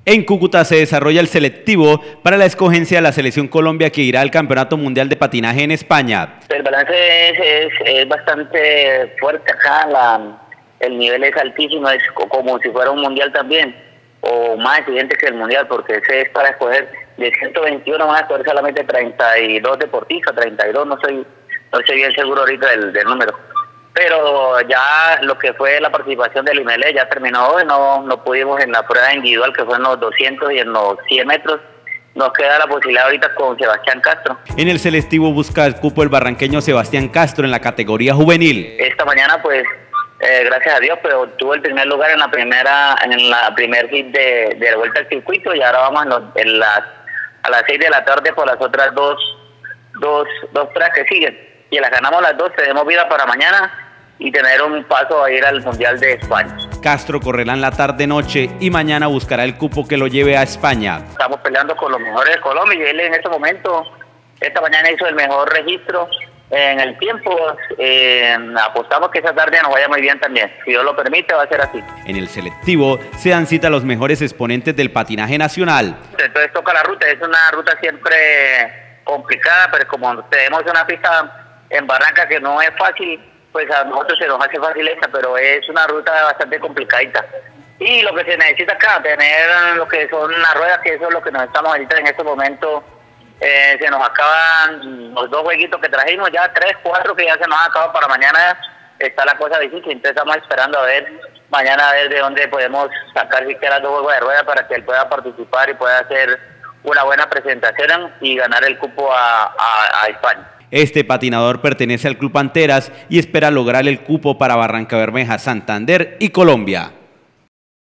En Cúcuta se desarrolla el selectivo para la escogencia de la Selección Colombia que irá al Campeonato Mundial de Patinaje en España. El balance es bastante fuerte acá, el nivel es altísimo, es como si fuera un mundial también, o más exigente que el mundial, porque ese es para escoger de 121, van a escoger solamente 32 deportistas, 32, no soy bien seguro ahorita del número. Pero ya lo que fue la participación del IMELE ya terminó hoy, no pudimos en la prueba individual que fue en los 200 y en los 100 metros. Nos queda la posibilidad ahorita con Sebastián Castro. En el selectivo busca el cupo el barranqueño Sebastián Castro en la categoría juvenil. Esta mañana pues, gracias a Dios, pues obtuvo el primer lugar en la primer hit de la vuelta al circuito, y ahora vamos a las 6 de la tarde por las otras dos pruebas que siguen. Y las ganamos las dos, tenemos vida para mañana y tener un paso a ir al Mundial de España. Castro correrá en la tarde-noche y mañana buscará el cupo que lo lleve a España. Estamos peleando con los mejores de Colombia y él en este momento, esta mañana hizo el mejor registro en el tiempo. Apostamos que esa tarde nos vaya muy bien también. Si Dios lo permite, va a ser así. En el selectivo se dan cita los mejores exponentes del patinaje nacional. Entonces toca la ruta, es una ruta siempre complicada, pero como tenemos una pista en Barranca que no es fácil, pues a nosotros se nos hace fácil esta, pero es una ruta bastante complicadita. Y lo que se necesita acá, tener lo que son las ruedas, que eso es lo que nos estamos ahorita en este momento. Se nos acaban los 2 jueguitos que trajimos, ya 3, 4 que ya se nos han acabado para mañana. Está la cosa difícil, entonces estamos esperando mañana a ver de dónde podemos sacar siquiera 2 juegos de rueda para que él pueda participar y pueda hacer una buena presentación y ganar el cupo a España. Este patinador pertenece al Club Panteras y espera lograr el cupo para Barrancabermeja, Santander y Colombia.